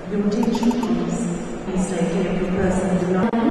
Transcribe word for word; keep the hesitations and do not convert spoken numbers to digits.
Your attention please. Please take care of your person. Do not